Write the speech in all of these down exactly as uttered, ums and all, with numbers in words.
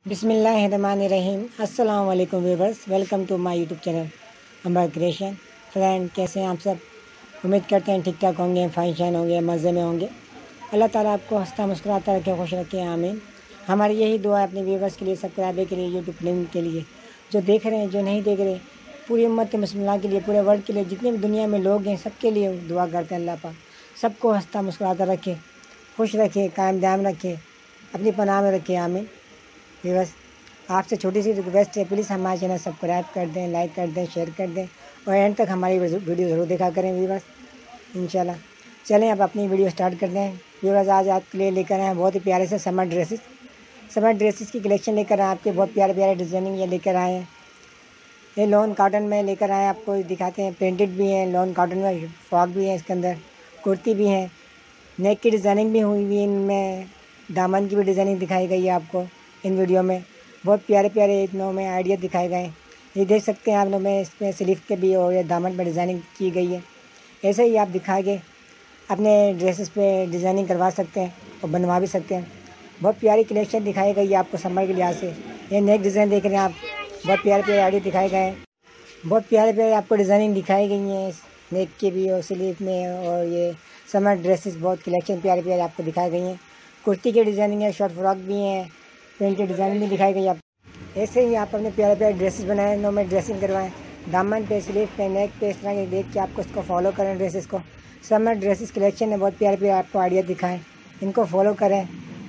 बिस्मिल्लाहिर्रहमानिर्रहीम। अस्सलाम वालेकुम viewers, welcome to my YouTube channel Amar creation. Friend, कैसे हैं आप सब? उम्मीद करते हैं ठीक ठाक होंगे, फाइन शाइन होंगे, मज़े में होंगे। अल्लाह ताला आपको हंसता मुस्कुराता रखे, खुश रखे, आमीन। हमारी यही दुआ है अपने व्यूअर्स के लिए, सब्सक्राइबर के लिए, यूट्यूब लिंक के लिए, जो देख रहे हैं, जो नहीं देख रहे, पूरी उम्मत मुसलमान के लिए, पूरे वर्ल्ड के लिए, जितने भी दुनिया में लोग हैं, सबके लिए दुआ करते हैं अल्लाह पाक सबको हंसता मुस्कुराता रखे, खुश रखे, कायम दायम रखे, अपनी पनाह में रखे, आमीन। व्यूअर्स, आपसे छोटी सी रिक्वेस्ट है, प्लीज़ हमारे चैनल सब्सक्राइब कर दें, लाइक कर दें, शेयर कर दें और एंड तक हमारी वीडियो ज़रूर देखा करें व्यूअर्स, इंशाल्लाह। चलें अब अपनी वीडियो स्टार्ट करते हैं। व्यूअर्स, आज आपके लिए लेकर आए हैं बहुत ही प्यारे से समर ड्रेसेस समर ड्रेसेस की कलेक्शन लेकर आए आपके, बहुत प्यारे प्यारे डिज़ाइनिंग ये लेकर आए हैं। ये लॉन कॉटन में लेकर आए, आपको दिखाते हैं। प्रिंटेड भी हैं, लॉन कॉटन में फ्रॉक भी है, इसके अंदर कुर्ती भी है, नेक की डिज़ाइनिंग भी हुई हुई है, इनमें दामन की भी डिज़ाइनिंग दिखाई गई है आपको इन वीडियो में। बहुत प्यारे प्यारे इन में आइडिया दिखाए गए हैं, ये देख सकते हैं आप लोग में। इसमें स्लीव के भी और ये दामन पर डिज़ाइनिंग की गई है। ऐसे ही आप दिखाएंगे अपने ड्रेसेस पे डिज़ाइनिंग करवा सकते हैं और बनवा भी सकते हैं। बहुत प्यारी कलेक्शन दिखाई गई है आपको समर के लिहाज से। ये नेक डिज़ाइन देख रहे हैं आप, बहुत प्यारे प्यारे आइडिया दिखाए गए हैं। बहुत प्यारे प्यारे आपको डिज़ाइनिंग दिखाई गई हैं नेक के भी और स्लीव में। और ये समर ड्रेसेस बहुत कलेक्शन प्यारे प्यारे आपको दिखाई गई हैं। कुर्ती की डिज़ाइनिंग है, शॉर्ट फ्रॉक भी हैं, प्रिंटेड डिज़ाइन भी दिखाई गई आप। ऐसे ही आप अपने प्यारे प्यारे ड्रेसेस बनाएं, नो में ड्रेसिंग करवाएं, दामन पे, स्लीव पे, नेक पे, इस तरह के देख के आपको इसको फॉलो करें ड्रेसेस को। समर ड्रेसेस कलेक्शन है, बहुत प्यारे प्यारे आपको आइडिया दिखाएं, इनको फॉलो करें।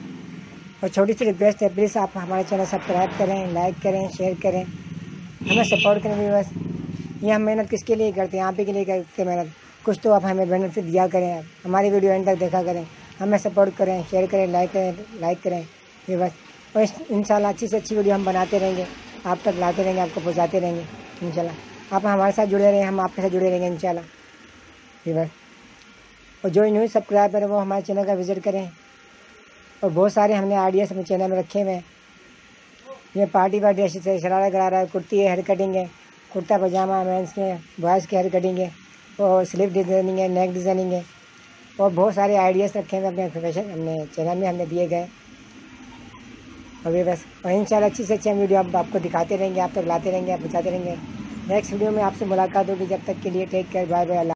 और छोटी सी रिक्वेस्ट है, प्लीज़ आप हमारे चैनल सब्सक्राइब करें, लाइक करें, शेयर करें, हमें सपोर्ट करें व्यूअर्स। ये हम मेहनत किसके लिए करते हैं? आप ही के लिए करते हैं मेहनत। कुछ तो आप हमें बेनिफिट दिया करें, आप हमारी वीडियो एंड तक देखा करें, हमें सपोर्ट करें, शेयर करें, लाइक करें लाइक करें व्यूअर्स। और इंशाल्लाह अच्छी से अच्छी वीडियो हम बनाते रहेंगे, आप तक लाते रहेंगे, आपको पहुंचाते रहेंगे इंशाल्लाह। आप हमारे साथ जुड़े रहें, हम आपके साथ जुड़े रहेंगे इंशाल्लाह व्यूअर्स। और जो न्यू सब्सक्राइबर है वो हमारे चैनल का विज़िट करें। और बहुत सारे हमने आइडियाज़ अपने चैनल में रखे हुए हैं। ये पार्टी वार ड्रेसेस है, शरारा गरारा है, कुर्ती है, हेयर कटिंग है, कुर्ता पजामा, मेंस के बॉयज़ के हेयर कटिंग है, और स्लीव डिज़ाइनिंग है, नेक डिज़ाइनिंग है, और बहुत सारे आइडियाज़ रखे हैं अपने प्रोफेशन अपने चैनल में हमने दिए गए। और ये बस, और इंशाल्लाह अच्छी से अच्छी हम वीडियो आप, आपको दिखाते रहेंगे, आप तक लाते रहेंगे, आप बताते रहेंगे। नेक्स्ट वीडियो में आपसे मुलाकात होगी, जब तक के लिए टेक केयर, बाय बाय।